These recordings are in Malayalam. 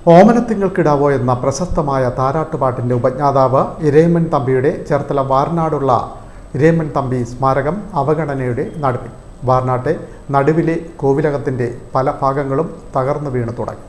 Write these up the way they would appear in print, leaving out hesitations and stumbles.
ഓമനത്തിങ്ങൾക്കിടാവോ എന്ന പ്രശസ്തമായ താരാട്ടുപാട്ടിൻ്റെ ഉപജ്ഞാതാവ് ഇരയിമ്മൻ തമ്പിയുടെ ചേർത്തല വാർനാടുള്ള ഇരയിമ്മൻ തമ്പി സ്മാരകം അവഗണനയുടെ നടുവിൽ. വാർനാട്ടെ നടുവിലെ കോവിലകത്തിൻ്റെ പല ഭാഗങ്ങളും തകർന്നു വീണു തുടങ്ങി.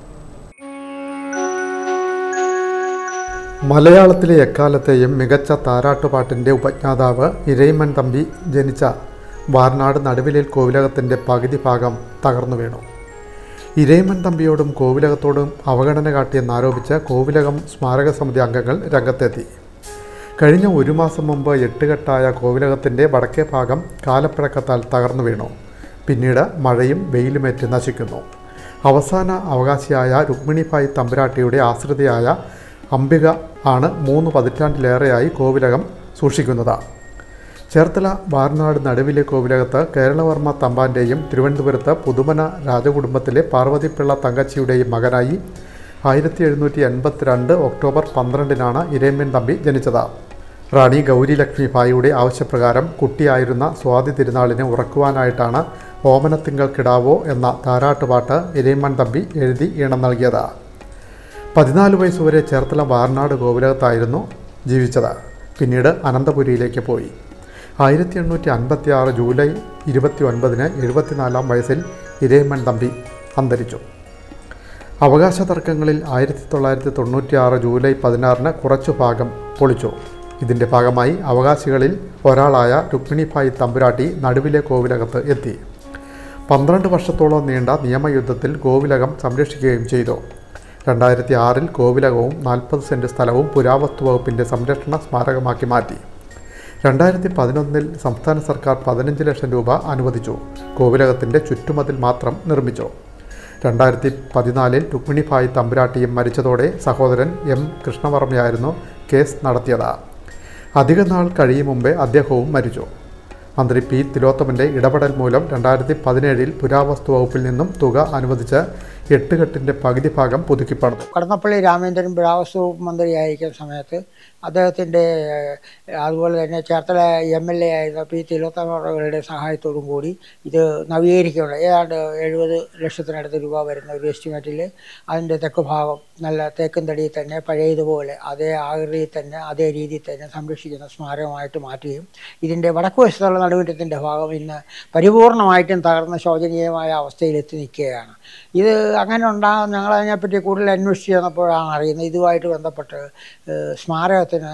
മലയാളത്തിലെ എക്കാലത്തെയും മികച്ച താരാട്ടുപാട്ടിൻ്റെ ഉപജ്ഞാതാവ് ഇരയിമ്മൻ തമ്പി ജനിച്ച വാർനാട് നടുവിലെ കോവിലകത്തിൻ്റെ പകുതി ഭാഗം തകർന്നു വീണു. ഇരയിമ്മൻ തമ്പിയോടും കോവിലകത്തോടും അവഗണന കാട്ടിയെന്നാരോപിച്ച് കോവിലകം സ്മാരക സമിതി അംഗങ്ങൾ രംഗത്തെത്തി. കഴിഞ്ഞ ഒരു മാസം മുമ്പ് 8 കെട്ടായ കോവിലകത്തിൻ്റെ വടക്കേ ഭാഗം കാലപ്പഴക്കത്താൽ തകർന്നു വീണു. പിന്നീട് മഴയും വെയിലുമേറ്റ് നശിക്കുന്നു. അവസാന അവകാശിയായ രുക്മിണിഭായ് തമ്പുരാട്ടിയുടെ ആശ്രിതയായ അംബിക ആണ് 3 പതിറ്റാണ്ടിലേറെയായി കോവിലകം സൂക്ഷിക്കുന്നത്. ചേർത്തല വാർനാട് നടുവിലെ കോവിലകത്ത് കേരളവർമ്മ തമ്പാൻ്റെയും തിരുവനന്തപുരത്ത് പുതുമന രാജകുടുംബത്തിലെ പാർവതിപ്പിള്ള തങ്കച്ചിയുടെയും മകനായി 1782 ഒക്ടോബർ 12-നാണ് ഇരയിമ്മൻ തമ്പി ജനിച്ചത്. റാണി ഗൗരി ലക്ഷ്മി ഭായിയുടെ ആവശ്യപ്രകാരം കുട്ടിയായിരുന്ന സ്വാതി തിരുനാളിനെ ഉറക്കുവാനായിട്ടാണ് ഓമനത്തിങ്ങൾക്കിടാവോ എന്ന താരാട്ടുപാട്ട് ഇരയിമ്മൻ തമ്പി എഴുതി ഈണം നൽകിയത്. 14 വയസ്സുവരെ ചേർത്തല വാർനാട് കോവിലകത്തായിരുന്നു ജീവിച്ചത്. പിന്നീട് അനന്തപുരിയിലേക്ക് പോയി. 1856 ജൂലൈ 29-ന് 74-ാം വയസ്സിൽ ഇരയിമ്മൻ തമ്പി അന്തരിച്ചു. അവകാശ തർക്കങ്ങളിൽ 1996 ജൂലൈ 16-ന് കുറച്ചു ഭാഗം പൊളിച്ചു. ഇതിൻ്റെ ഭാഗമായി അവകാശികളിൽ ഒരാളായ രുക്മിണിഭായ് തമ്പുരാട്ടി നടുവിലെ കോവിലകത്ത് എത്തി. 12 വർഷത്തോളം നീണ്ട നിയമയുദ്ധത്തിൽ കോവിലകം സംരക്ഷിക്കുകയും ചെയ്തു. 2006-ൽ കോവിലകവും 40 സെൻറ് സ്ഥലവും പുരാവസ്തു വകുപ്പിൻ്റെ സംരക്ഷണ സ്മാരകമാക്കി മാറ്റി. 2011-ൽ സംസ്ഥാന സർക്കാർ 15 ലക്ഷം രൂപ അനുവദിച്ചു. കോവിലകത്തിൻ്റെ ചുറ്റുമതിൽ മാത്രം നിർമ്മിച്ചു. 2014-ൽ രുക്മിണിഭായ് തമ്പുരാട്ടിയും മരിച്ചതോടെ സഹോദരൻ M. കൃഷ്ണവർമ്മയായിരുന്നു കേസ് നടത്തിയത്. അധിക നാൾ കഴിയും മുമ്പേ അദ്ദേഹവും മരിച്ചു. മന്ത്രി P. തിലോത്തമൻ്റെ ഇടപെടൽ മൂലം 2017-ൽ പുരാവസ്തു വകുപ്പിൽ നിന്നും തുക അനുവദിച്ച് 8 കെട്ടിൻ്റെ പകുതി ഭാഗം പുതുക്കിപ്പണിതു. കടന്നപ്പള്ളി രാമേന്ദ്രൻ പുരാവസ്തു വകുപ്പ് മന്ത്രിയായിരിക്കുന്ന സമയത്ത് അദ്ദേഹത്തിൻ്റെ അതുപോലെ തന്നെ ചേർത്തല MLA ആയിരുന്ന P. തിലോത്തമയുടെ സഹായത്തോടും കൂടി ഇത് നവീകരിക്കുകയുണ്ട്. ഏതാണ്ട് 70 ലക്ഷത്തിനടുത്ത് രൂപ വരുന്ന ഒരു എസ്റ്റിമേറ്റിൽ അതിൻ്റെ തെക്ക് ഭാഗം നല്ല തേക്കും തടിയിൽ തന്നെ പഴയതുപോലെ അതേ ആകൃതിയിൽ തന്നെ അതേ രീതിയിൽ തന്നെ സംരക്ഷിക്കുന്ന സ്മാരകമായിട്ട് മാറ്റുകയും ഇതിൻ്റെ വടക്കു വശത്തുള്ള നടുമുറ്റത്തിൻ്റെ ഭാഗം ഇന്ന് പരിപൂർണമായിട്ടും തകർന്ന ശോചനീയമായ അവസ്ഥയിലെത്തി നിൽക്കുകയാണ്. ഇത് അങ്ങനെ ഞങ്ങൾ അതിനെപ്പറ്റി കൂടുതൽ അന്വേഷിച്ച് ചെന്നപ്പോഴാണ് അറിയുന്നത് ഇതുമായിട്ട് ബന്ധപ്പെട്ട് സ്മാരകത്തിന്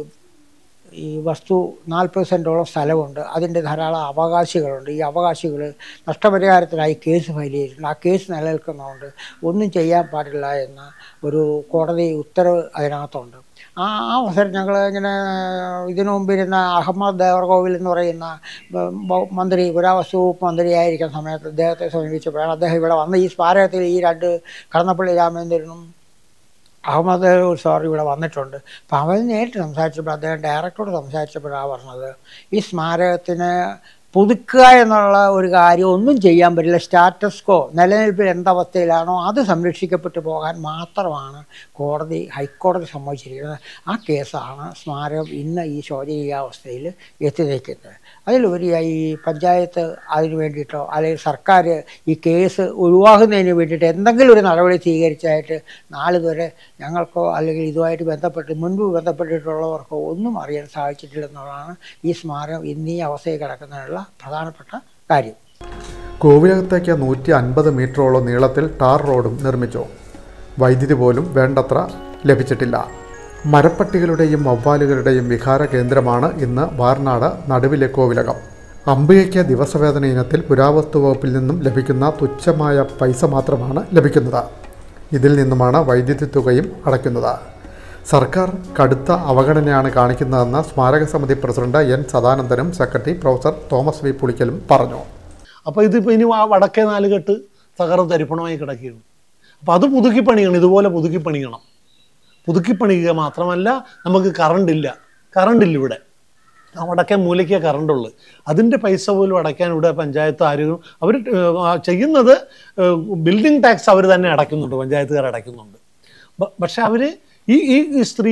ഈ വസ്തു 40 സെൻറ്റോളം സ്ഥലമുണ്ട്. അതിൻ്റെ ധാരാളം അവകാശികളുണ്ട്. ഈ അവകാശികൾ നഷ്ടപരിഹാരത്തിനായി കേസ് ഫയൽ ചെയ്തിട്ടുണ്ട്. ആ കേസ് നിലനിൽക്കുന്നതുകൊണ്ട് ഒന്നും ചെയ്യാൻ പാടില്ല എന്ന ഒരു കോടതി ഉത്തരവ് അതിനകത്തുണ്ട്. ആ അവസരം ഞങ്ങൾ ഇങ്ങനെ ഇതിനു മുമ്പിരുന്ന അഹമ്മദ് ദേവർകോവിൽ എന്ന് പറയുന്ന മന്ത്രി പുരാവസ്തു വകുപ്പ് മന്ത്രിയായിരിക്കുന്ന സമയത്ത് അദ്ദേഹത്തെ സമീപിച്ചപ്പോഴാണ് അദ്ദേഹം ഇവിടെ വന്ന് ഈ സ്മാരകത്തിൽ ഈ 2 കടന്നപ്പള്ളി രാമേന്ദ്രനും അഹമ്മദ് സാർ ഇവിടെ വന്നിട്ടുണ്ട്. അപ്പോൾ അവർ നേരിട്ട് സംസാരിച്ചപ്പോൾ അദ്ദേഹം ഡയറക്ടറോട് സംസാരിച്ചപ്പോഴാണ് പറഞ്ഞത് ഈ സ്മാരകത്തിന് പുതുക്കുക എന്നുള്ള ഒരു കാര്യം ഒന്നും ചെയ്യാൻ പറ്റില്ല. സ്റ്റാറ്റസ് കോ നിലനിൽപ്പിൽ എന്തവസ്ഥയിലാണോ അത് സംരക്ഷിക്കപ്പെട്ടു പോകാൻ മാത്രമാണ് ഹൈക്കോടതി സമ്മതിച്ചിരിക്കുന്നത്. ആ കേസാണ് സ്മാരകം ഇന്ന് ഈ ശോചനീയാവസ്ഥയിൽ എത്തി നിൽക്കുന്നത്. അതിലുപരിയായി ഈ പഞ്ചായത്ത് അതിന് വേണ്ടിയിട്ടോ അല്ലെങ്കിൽ സർക്കാർ ഈ കേസ് ഒഴിവാക്കുന്നതിന് വേണ്ടിയിട്ട് എന്തെങ്കിലും ഒരു നടപടി സ്വീകരിച്ചായിട്ട് നാളിതുവരെ ഞങ്ങൾക്കോ അല്ലെങ്കിൽ ഇതുമായിട്ട് മുൻപ് ബന്ധപ്പെട്ടിട്ടുള്ളവർക്കോ ഒന്നും അറിയാൻ സാധിച്ചിട്ടില്ലെന്നുള്ളതാണ് ഈ സ്മാരകം ഇന്നീ അവസ്ഥയിൽ കിടക്കുന്നതിനുള്ള പ്രധാനപ്പെട്ട കാര്യം. കോവിലകത്തേക്ക് 150 മീറ്ററോളം നീളത്തിൽ ടാർ റോഡും നിർമ്മിച്ചു. വൈദ്യുതി പോലും വേണ്ടത്ര ലഭിച്ചിട്ടില്ല. മരപ്പട്ടികളുടെയും വവ്വാലുകളുടെയും വിഹാര കേന്ദ്രമാണ് ഇന്ന് വാർനാട് നടുവിലെ കോവിലകം. അംബികയ്ക്ക് ദിവസവേതന ഇനത്തിൽ പുരാവസ്തു വകുപ്പിൽ നിന്നും ലഭിക്കുന്ന തുച്ഛമായ പൈസ മാത്രമാണ് ലഭിക്കുന്നത്. ഇതിൽ നിന്നുമാണ് വൈദ്യുതി തുകയും അടയ്ക്കുന്നത്. സർക്കാർ കടുത്ത അവഗണനയാണ് കാണിക്കുന്നതെന്ന് സ്മാരക സമിതി പ്രസിഡന്റ് N. സദാനന്ദനും സെക്രട്ടറി പ്രൊഫസർ തോമസ് V. പുളിക്കലും പറഞ്ഞു. അപ്പോൾ ഇതിപ്പോൾ ഇനി ആ വടക്കേ 4 കെട്ട് തകർന്ന് തരിപ്പണമായി കിടക്കുകയാണ്. അപ്പോൾ അത് പുതുക്കി പണിയണം. ഇതുപോലെ പുതുക്കി പണിയണം. പുതുക്കി പണിയുക മാത്രമല്ല നമുക്ക് കറണ്ടില്ല ഇവിടെ. ആ വടക്കേ മൂലയ്ക്ക് കറണ്ടുള്ളു. അതിൻ്റെ പൈസ പോലും അടയ്ക്കാൻ ഇവിടെ പഞ്ചായത്ത് ആരും അവർ ചെയ്യുന്നത് ബിൽഡിംഗ് ടാക്സ് അവർ തന്നെ അടയ്ക്കുന്നുണ്ട്, പഞ്ചായത്തുകാർ അടയ്ക്കുന്നുണ്ട്. പക്ഷെ അവർ ഈ സ്ത്രീ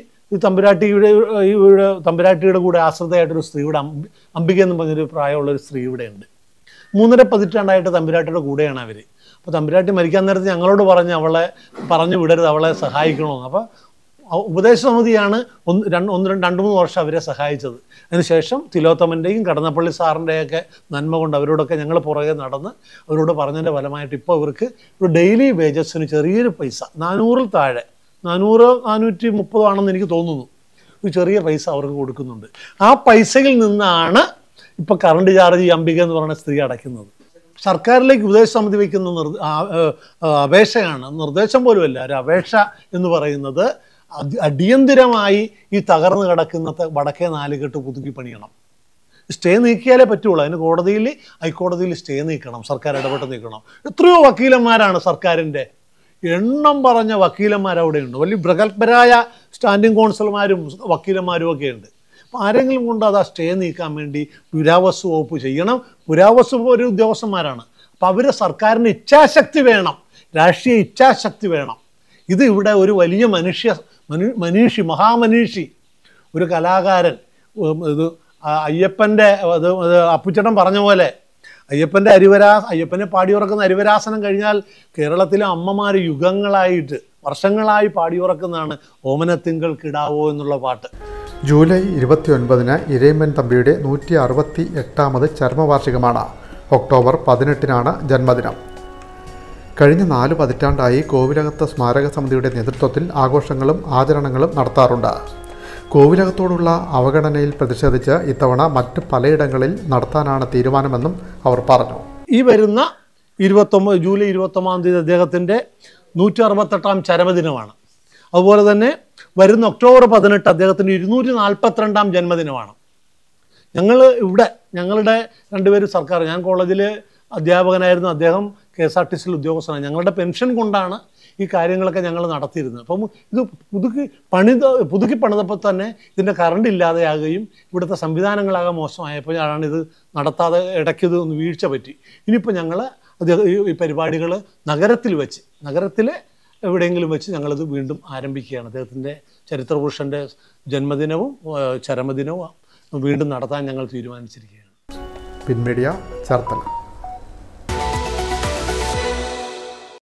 തമ്പുരാട്ടിയുടെ കൂടെ ആശ്രിതയായിട്ടൊരു സ്ത്രീ ഇവിടെ അംബിക എന്ന് പറഞ്ഞൊരു പ്രായമുള്ളൊരു സ്ത്രീ ഇവിടെ ഉണ്ട്. 3.5 പതിറ്റാണ്ടായിട്ട് തമ്പുരാട്ടിയുടെ കൂടെയാണ് അവർ. അപ്പോൾ തമ്പുരാട്ടി മരിക്കാൻ നേരത്ത് ഞങ്ങളോട് പറഞ്ഞ് അവളെ പറഞ്ഞു വിടരുത്, അവളെ സഹായിക്കണമെന്ന്. അപ്പോൾ ഉപദേശ സമിതിയാണ് രണ്ട് മൂന്ന് വർഷം അവരെ സഹായിച്ചത്. അതിനുശേഷം തിലോത്തമൻ്റെയും കടന്നപ്പള്ളി സാറിൻ്റെയൊക്കെ നന്മ കൊണ്ട് അവരോടൊക്കെ ഞങ്ങൾ പുറകെ നടന്ന് അവരോട് പറഞ്ഞതിൻ്റെ ഫലമായിട്ട് ഇപ്പോൾ ഇവർക്ക് ഒരു ഡെയിലി വേജസിന് ചെറിയൊരു പൈസ 400-ൽ താഴെ 400-430 ആണെന്ന് എനിക്ക് തോന്നുന്നു, ഒരു ചെറിയ പൈസ അവർക്ക് കൊടുക്കുന്നുണ്ട്. ആ പൈസയിൽ നിന്നാണ് ഇപ്പോൾ കറണ്ട് ചാർജ് ഈ അംബിക എന്ന് പറയുന്ന സ്ത്രീ അടയ്ക്കുന്നത്. സർക്കാരിലേക്ക് ഉപദേശ സമിതി വയ്ക്കുന്ന അപേക്ഷയാണ്, നിർദ്ദേശം പോലുമല്ല, ഒരു അപേക്ഷ എന്ന് പറയുന്നത് അടിയന്തിരമായി ഈ തകർന്നു കിടക്കുന്ന വടക്കേ നാലുകെട്ട് പുതുക്കി പണിയണം. സ്റ്റേ നീക്കിയാലേ പറ്റുള്ളൂ. അതിന് ഹൈക്കോടതിയിൽ സ്റ്റേ നീക്കണം, സർക്കാർ ഇടപെട്ട് നീക്കണം. എത്രയോ വക്കീലന്മാരാണ് സർക്കാരിൻ്റെ, എണ്ണം പറഞ്ഞ വക്കീലന്മാർ അവിടെയുണ്ട്. വലിയ പ്രഗത്ഭരായ സ്റ്റാൻഡിംഗ് കൗൺസിലർമാരും വക്കീലന്മാരും ഒക്കെ ഉണ്ട്. അപ്പോൾ ആരെങ്കിലും കൊണ്ട് അത് ആ സ്റ്റേ നീക്കാൻ വേണ്ടി പുരാവസ്തു വകുപ്പ് ചെയ്യണം. പുരാവസ്തു ഒരു ഉദ്യോഗസ്ഥന്മാരാണ്. അപ്പോൾ അവർ സർക്കാരിന് ഇച്ഛാശക്തി വേണം, രാഷ്ട്രീയ ഇച്ഛാശക്തി വേണം. ഇത് ഇവിടെ ഒരു വലിയ മഹാമനീഷി, ഒരു കലാകാരൻ, ഇത് അയ്യപ്പൻ്റെ അപ്പുച്ചേട്ടൻ പറഞ്ഞ പോലെ അയ്യപ്പനെ പാടിയുറക്കുന്ന അരിവരാസനം കഴിഞ്ഞാൽ കേരളത്തിലെ അമ്മമാർ യുഗങ്ങളായിട്ട് വർഷങ്ങളായി പാടിയുറക്കുന്നതാണ് ഓമനത്തിങ്കൾ കിടാവോ എന്നുള്ള പാട്ട്. ജൂലൈ 29-ന് ഇരയിമ്മൻ തമ്പിയുടെ 168ാമത് ചരമവാർഷികമാണ്. ഒക്ടോബർ 18-നാണ് ജന്മദിനം. കഴിഞ്ഞ 4 പതിറ്റാണ്ടായി കോവിലകത്ത് സ്മാരക സമിതിയുടെ നേതൃത്വത്തിൽ ആഘോഷങ്ങളും ആചരണങ്ങളും നടത്താറുണ്ട്. കോവിലകത്തോടുള്ള അവഗണനയിൽ പ്രതിഷേധിച്ച് ഇത്തവണ മറ്റ് പലയിടങ്ങളിൽ നടത്താനാണ് തീരുമാനമെന്നും അവർ പറഞ്ഞു. ഈ വരുന്ന ജൂലൈ 29 അദ്ദേഹത്തിൻ്റെ 168ാം ചരമദിനമാണ്. അതുപോലെ തന്നെ വരുന്ന ഒക്ടോബർ 18 അദ്ദേഹത്തിൻ്റെ 242ാം ജന്മദിനമാണ്. ഞങ്ങളുടെ രണ്ടുപേരും സർക്കാർ, ഞാൻ കോളേജിൽ അധ്യാപകനായിരുന്നു, അദ്ദേഹം KSRTC ഉദ്യോഗസ്ഥനാണ്. ഞങ്ങളുടെ പെൻഷൻ കൊണ്ടാണ് ഈ കാര്യങ്ങളൊക്കെ ഞങ്ങൾ നടത്തിയിരുന്നത്. അപ്പം ഇത് പുതുക്കി പണിതപ്പോൾ തന്നെ ഇതിൻ്റെ കറണ്ട് ഇല്ലാതെയാകുകയും ഇവിടുത്തെ സംവിധാനങ്ങളാകെ മോശമായപ്പോഴാണ് ഇത് നടത്താതെ ഇടയ്ക്കിത് ഒന്ന് വീഴ്ച പറ്റി. ഇനിയിപ്പോൾ ഞങ്ങൾ ഈ പരിപാടികൾ നഗരത്തിൽ എവിടെയെങ്കിലും വെച്ച് ഞങ്ങളിത് വീണ്ടും ആരംഭിക്കുകയാണ്. അദ്ദേഹത്തിൻ്റെ ചരിത്രപുരുഷൻ്റെ ജന്മദിനവും ചരമദിനവും വീണ്ടും നടത്താൻ ഞങ്ങൾ തീരുമാനിച്ചിരിക്കുകയാണ്. പിൻമീഡിയ ചേർത്തല.